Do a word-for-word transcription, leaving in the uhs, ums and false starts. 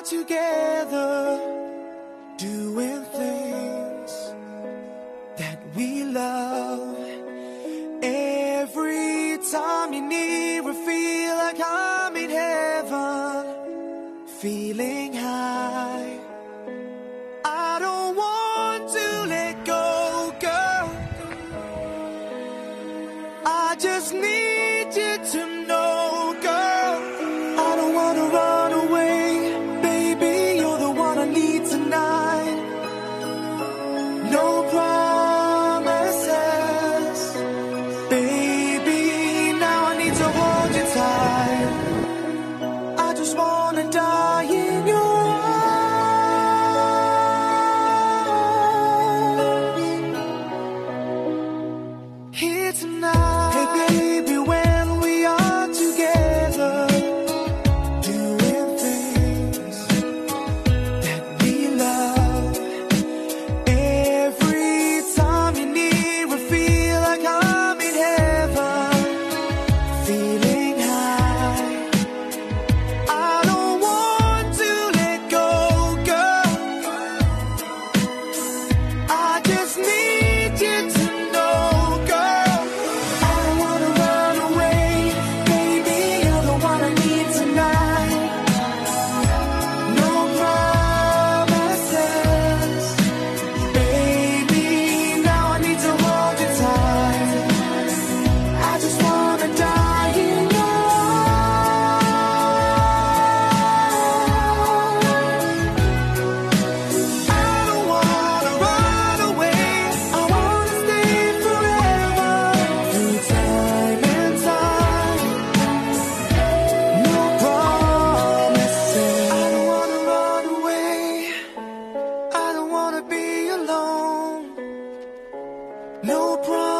together, doing things that we love. Every time you're near, I feel like I'm in heaven, feeling high. I don't want to let go, girl. I just need you to know, girl. I don't wanna run away, baby, you're the one I need tonight. No promises, baby, now I need to hold you tight. I just wanna die in your arms here tonight. Hey baby, when we are together, doing things that we love. Every time you're near, I feel like I'm in heaven, feeling high. I don't want to let go, girl. I just need you to know, girl. I don't wanna run away, baby, you're the one I need tonight. No promises, baby, now I need to hold you tight. I just wanna die in your arms. I don't wanna run away, I wanna stay forever, through time and time. No promises. I don't wanna run away, I don't wanna be alone. No promises.